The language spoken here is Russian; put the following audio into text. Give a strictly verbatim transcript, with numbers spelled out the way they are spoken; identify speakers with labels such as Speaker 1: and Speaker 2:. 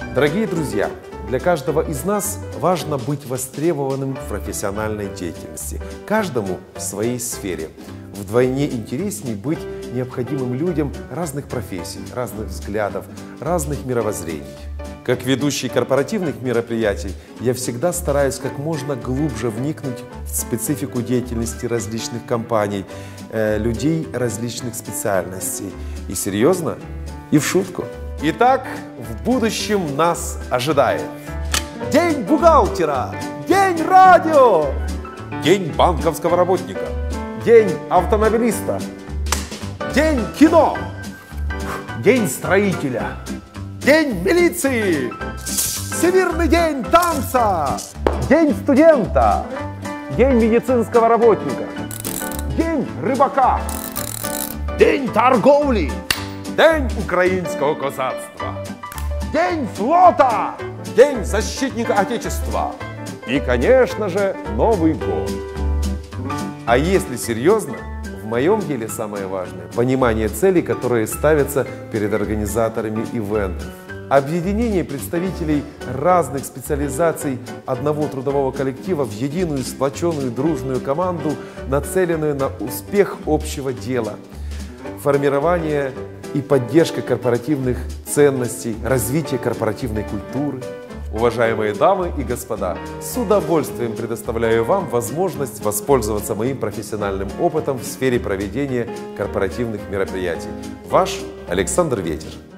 Speaker 1: Дорогие друзья, для каждого из нас важно быть востребованным в профессиональной деятельности, каждому в своей сфере. Вдвойне интересней быть необходимым людям разных профессий, разных взглядов, разных мировоззрений. Как ведущий корпоративных мероприятий, я всегда стараюсь как можно глубже вникнуть в специфику деятельности различных компаний, э, людей различных специальностей. И серьезно, и в шутку. Итак, в будущем нас ожидает День бухгалтера, День радио, День банковского работника, День автомобилиста, День кино, День строителя, День милиции, Всемирный день танца, День студента, День медицинского работника, День рыбака, День торговли, День украинского козацтва, День флота, День защитника Отечества и, конечно же, Новый год. А если серьезно, в моем деле самое важное – понимание целей, которые ставятся перед организаторами ивентов. Объединение представителей разных специализаций одного трудового коллектива в единую сплоченную дружную команду, нацеленную на успех общего дела. Формирование и поддержка корпоративных ценностей, развитие корпоративной культуры. Уважаемые дамы и господа, с удовольствием предоставляю вам возможность воспользоваться моим профессиональным опытом в сфере проведения корпоративных мероприятий. Ваш Александр Ветер.